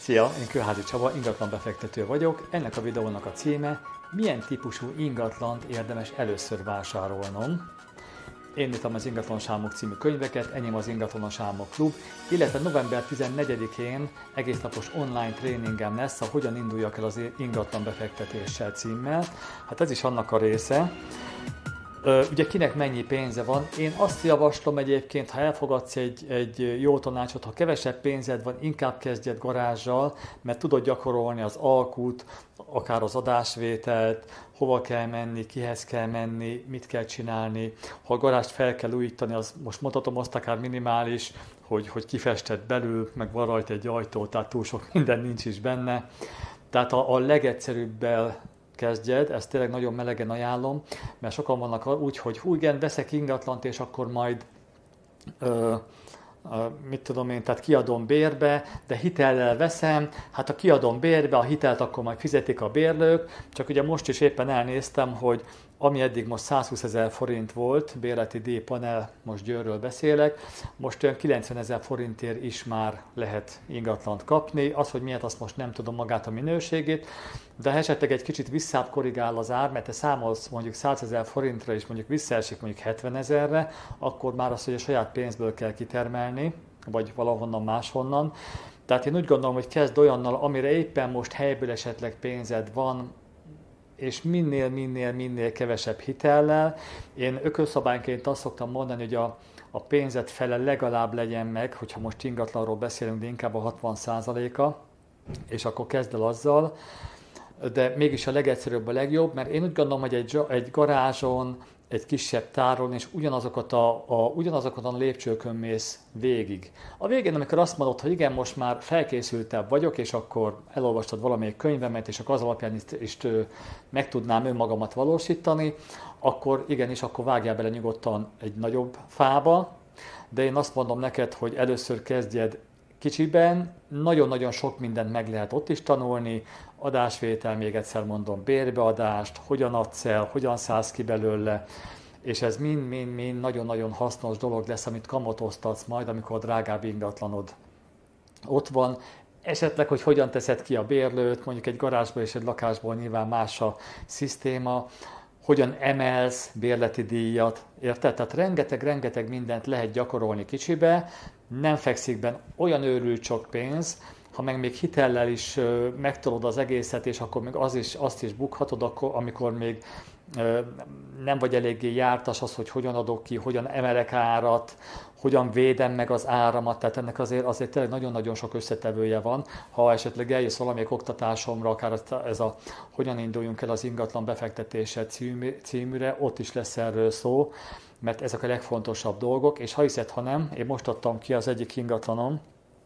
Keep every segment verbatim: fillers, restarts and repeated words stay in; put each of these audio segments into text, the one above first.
Szia, én Kőházi Csaba, ingatlanbefektető vagyok. Ennek a videónak a címe: milyen típusú ingatlant érdemes először vásárolnom. Én írtam az Ingatlansámok című könyveket, enyém az Ingatlanosálmok Klub, illetve november tizennegyedikén egésznapos online tréningem lesz, a Hogyan induljak el az ingatlanbefektetéssel címmel. Hát ez is annak a része. Ugye kinek mennyi pénze van? Én azt javaslom egyébként, ha elfogadsz egy, egy jó tanácsot, ha kevesebb pénzed van, inkább kezdjed garázsal, mert tudod gyakorolni az alkut, akár az adásvételt, hova kell menni, kihez kell menni, mit kell csinálni. Ha a garást fel kell újítani, az most mondhatom azt akár minimális, hogy, hogy kifestett belül, meg van rajta egy ajtó, tehát túl sok minden nincs is benne. Tehát a, a legegyszerűbbel kezdjed, ezt tényleg nagyon melegen ajánlom, mert sokan vannak úgy, hogy hú, igen, veszek ingatlant, és akkor majd ö, ö, mit tudom én, tehát kiadom bérbe, de hitellel veszem, hát ha kiadom bérbe, a hitelt akkor majd fizetik a bérlők, csak ugye most is éppen elnéztem, hogy ami eddig most százhúszezer forint volt, bérleti díjpanel, most Győrről beszélek, most olyan kilencvenezer forintért is már lehet ingatlant kapni. Az, hogy miért, azt most nem tudom magát a minőségét, de ha esetleg egy kicsit visszább korrigál az ár, mert te számolsz mondjuk százezer forintra és mondjuk visszaesik mondjuk hetvenezerre, akkor már azt, hogy a saját pénzből kell kitermelni, vagy valahonnan máshonnan. Tehát én úgy gondolom, hogy kezd olyannal, amire éppen most helyből esetleg pénzed van, és minél, minél, minél kevesebb hitellel. Én ökölszabályként azt szoktam mondani, hogy a, a pénzed fele legalább legyen meg, hogyha most ingatlanról beszélünk, de inkább a hatvan százaléka, és akkor kezd el azzal, de mégis a legegyszerűbb a legjobb, mert én úgy gondolom, hogy egy, egy garázson, egy kisebb táron, és ugyanazokat a, a, ugyanazokat a lépcsőkön mész végig. A végén, amikor azt mondod, hogy igen, most már felkészültebb vagyok, és akkor elolvastad valamelyik könyvemet, és akkor az alapján is, is meg tudnám önmagamat valósítani, akkor igenis, akkor vágjál bele nyugodtan egy nagyobb fába, de én azt mondom neked, hogy először kezdjed kicsiben, nagyon-nagyon sok mindent meg lehet ott is tanulni, adásvétel, még egyszer mondom, bérbeadást, hogyan adsz el, hogyan szállsz ki belőle, és ez mind-mind-mind nagyon-nagyon hasznos dolog lesz, amit kamatoztatsz majd, amikor a drágább ingatlanod ott van. Esetleg, hogy hogyan teszed ki a bérlőt, mondjuk egy garázsból és egy lakásból nyilván más a szisztéma, hogyan emelsz bérleti díjat, érted? Tehát rengeteg-rengeteg mindent lehet gyakorolni kicsibe, nem fekszik benne olyan őrült sok pénz, ha meg még hitellel is ö, megtolod az egészet, és akkor még az is, azt is bukhatod, akkor, amikor még ö, nem vagy eléggé jártas az, hogy hogyan adok ki, hogyan emelek árat, hogyan védem meg az áramat, tehát ennek azért, azért tényleg nagyon-nagyon sok összetevője van. Ha esetleg eljössz valamelyik oktatásomra, akár ez a Hogyan induljunk el az ingatlan befektetése című, címűre, ott is lesz erről szó, mert ezek a legfontosabb dolgok, és ha hiszed, ha nem, én most adtam ki az egyik ingatlanom,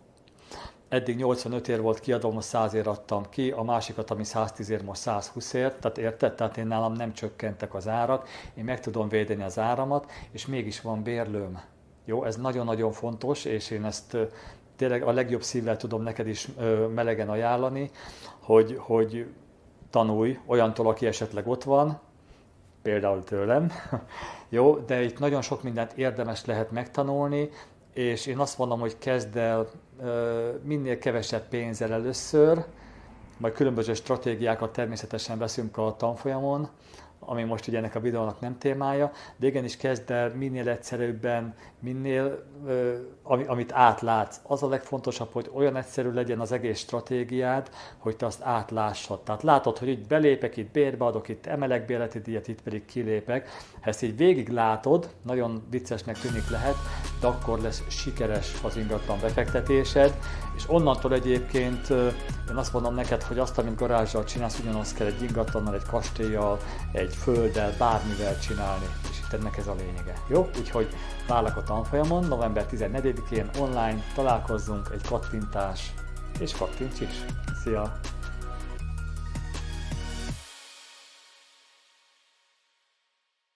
eddig nyolcvanöt ér volt kiadva, most száz ér adtam ki, a másikat, ami száztíz ér, most százhúsz ér, tehát érted? Tehát én nálam nem csökkentek az árak, én meg tudom védeni az áramat, és mégis van bérlőm. Jó, ez nagyon-nagyon fontos, és én ezt tényleg a legjobb szívvel tudom neked is melegen ajánlani, hogy, hogy tanulj olyantól, aki esetleg ott van, például tőlem, jó, de itt nagyon sok mindent érdemes lehet megtanulni, és én azt mondom, hogy kezd el minél kevesebb pénzzel először, majd különböző stratégiákat természetesen veszünk a tanfolyamon, ami most ugye ennek a videónak nem témája, de igenis kezd el minél egyszerűbben, minél, uh, amit átlátsz. Az a legfontosabb, hogy olyan egyszerű legyen az egész stratégiád, hogy te azt átlássad. Tehát látod, hogy itt belépek, itt bérbeadok, itt emelek bérleti díjat, itt pedig kilépek. Ha ezt így végig látod, nagyon viccesnek tűnik lehet, de akkor lesz sikeres az ingatlan befektetésed, és onnantól egyébként én azt mondom neked, hogy azt, amit garázsal csinálsz, ugyanazt kell egy ingatlannal, egy kastélyjal, egy földdel, bármivel csinálni, és itt ennek ez a lényege. Jó? Úgyhogy várlak a tanfolyamon, november tizennegyedikén online találkozzunk, egy kattintás, és kattints is. Szia!